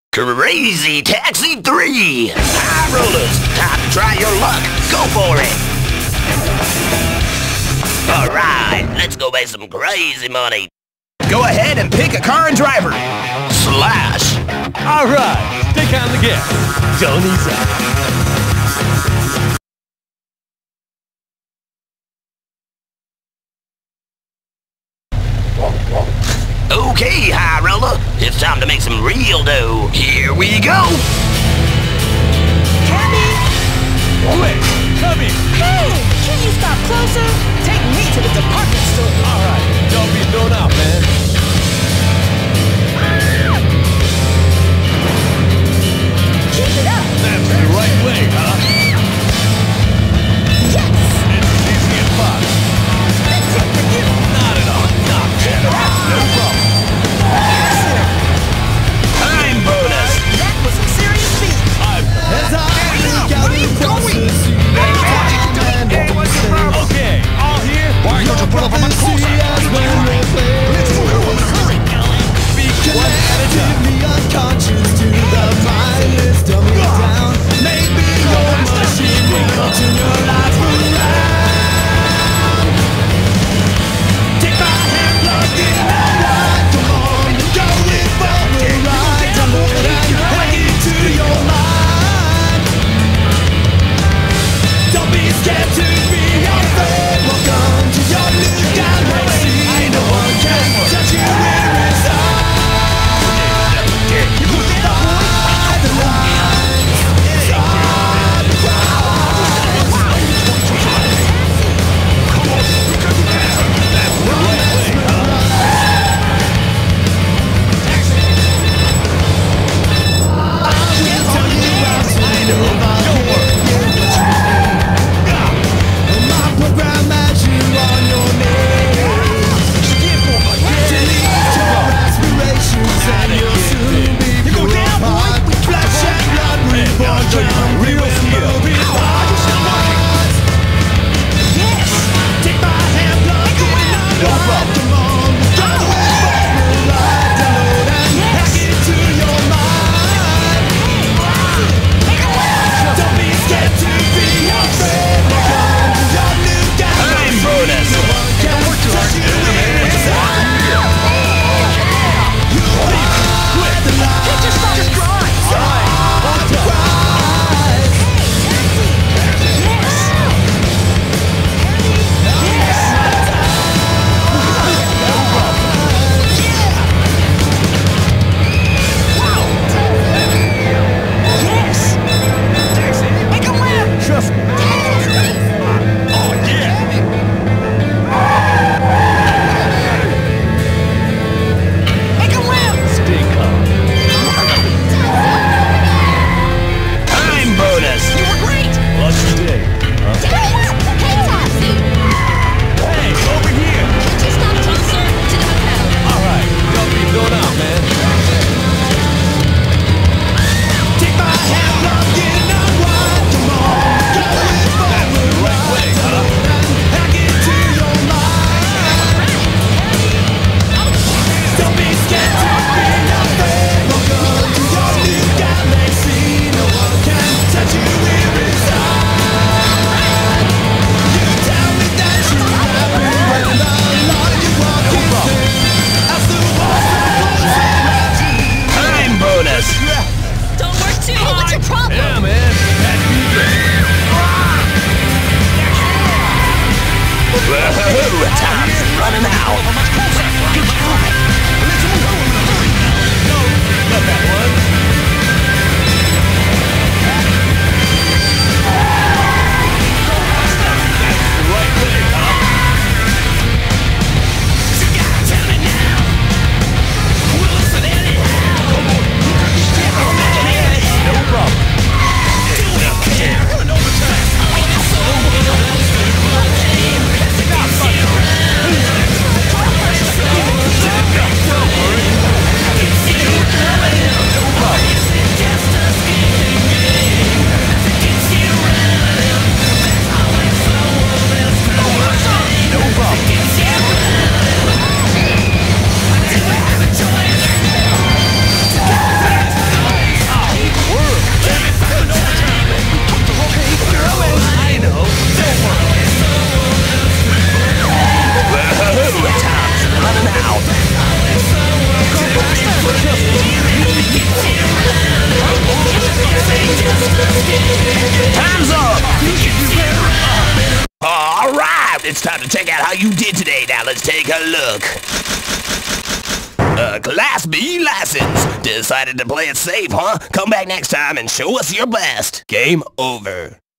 Crazy Taxi 3! High rollers, time to try your luck. Go for it! Alright, let's go make some crazy money. Go ahead and pick a car and driver. Slash! Alright, stick on the gas. Don't ease up. Okay, High Roller, it's time to make some real dough. Here we go! Cabby! Quick, come here. Hey! Can you stop closer? Take me to the department store. Alright, don't be thrown out, man. Keep it up! That's the right way, huh? Yes! It's easy and fun. That's it for you! Not at all. Not bad. No problem. Excellent! Time bonus! That was some serious speed! As I look out across the sea, Okay, all here? why don't you pull up on my sea as when we play? Be connected, me unconscious to the mindless, dumb me down. Maybe your machine will turn your life around. Take my hand, plug in and ride. Come on, go with for the ride. Download and hack into your mind. Don't be scared to be afraid. Welcome to your new galaxy. No one can touch you inside. By the lights, inside the program as you on your knees. Delete your aspirations and you'll soon be apart. Flesh and blood reborn, real movie stars. Yes, take my hand, plug in and ride. Come on, go for the ride. Download and hack into your mind. Don't be scared to be afraid. Welcome to your new galaxy. Time bonus! No one can touch you inside. You are the light. Just drive! On the prize. Yes! out how you did today. Now let's take a look. Class B license. Decided to play it safe, huh? Come back next time and show us your best. Game over.